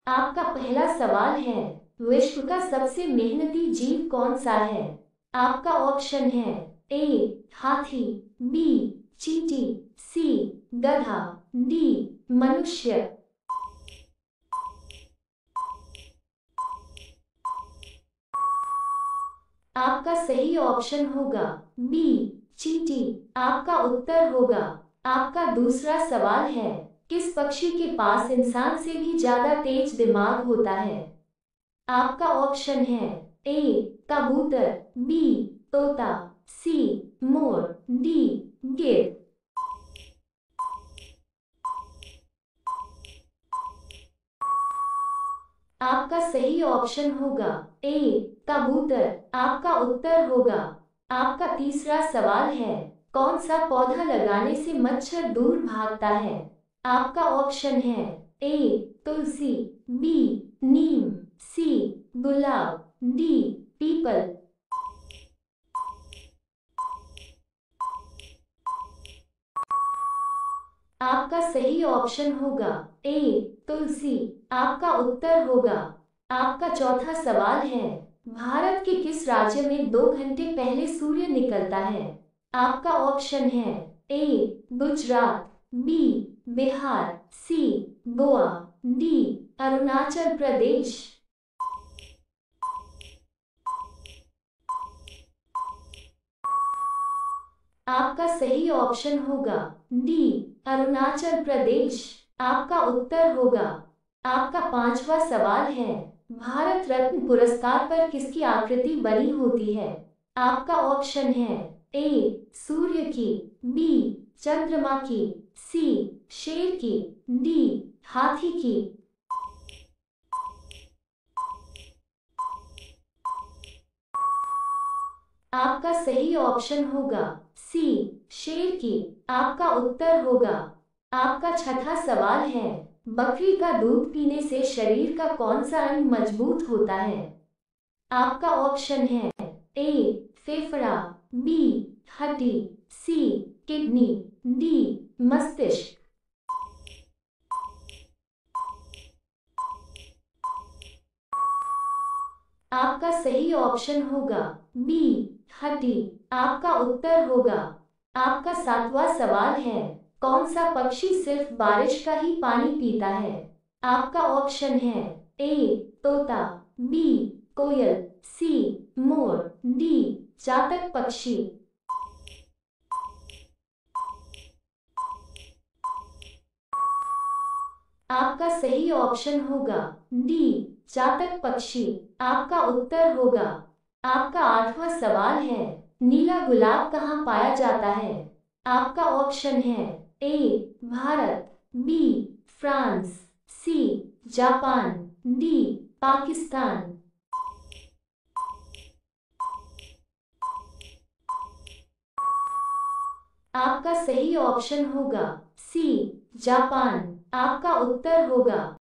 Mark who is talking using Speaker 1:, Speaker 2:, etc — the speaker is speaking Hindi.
Speaker 1: आपका पहला सवाल है, विश्व का सबसे मेहनती जीव कौन सा है? आपका ऑप्शन है ए हाथी, बी चींटी, सी गधा, डी मनुष्य। आपका सही ऑप्शन होगा बी चींटी। आपका उत्तर होगा। आपका दूसरा सवाल है, किस पक्षी के पास इंसान से भी ज्यादा तेज दिमाग होता है? आपका ऑप्शन है ए कबूतर, बी तोता, सी मोर, डी गिद्ध। आपका सही ऑप्शन होगा ए कबूतर। आपका उत्तर होगा। आपका तीसरा सवाल है, कौन सा पौधा लगाने से मच्छर दूर भागता है? आपका ऑप्शन है ए तुलसी, बी नीम, सी गुलाब, डी पीपल। आपका सही ऑप्शन होगा ए तुलसी। आपका उत्तर होगा। आपका चौथा सवाल है, भारत के किस राज्य में 2 घंटे पहले सूर्य निकलता है? आपका ऑप्शन है A Gujarat, B Bihar, C Goa, D Arunachal Pradesh. आपका सही ऑप्शन होगा डी अरुणाचल प्रदेश। आपका उत्तर होगा। आपका पांचवा सवाल है, भारत रत्न पुरस्कार पर किसकी आकृति बनी होती है? आपका ऑप्शन है ए सूर्य की, बी चंद्रमा की, सी शेर की, डी हाथी की। आपका सही ऑप्शन होगा सी शेर की। आपका उत्तर होगा। आपका छठा सवाल है, बकरी का दूध पीने से शरीर का कौन सा अंग मजबूत होता है? आपका ऑप्शन है ए फेफड़ा, बी हड्डी, सी किडनी, डी मस्तिष्क। आपका सही ऑप्शन होगा बी हड्डी। आपका उत्तर होगा। आपका सातवां सवाल है, कौन सा पक्षी सिर्फ बारिश का ही पानी पीता है? आपका ऑप्शन है ए तोता, बी कोयल, सी मोर, डी चातक पक्षी। आपका सही ऑप्शन होगा डी चातक पक्षी। आपका उत्तर होगा। आपका आठवां सवाल है, नीला गुलाब कहाँ पाया जाता है? आपका ऑप्शन है A Bharat, B France, C Japan, D Pakistan. आपका सही ऑप्शन होगा सी जापान। आपका उत्तर होगा।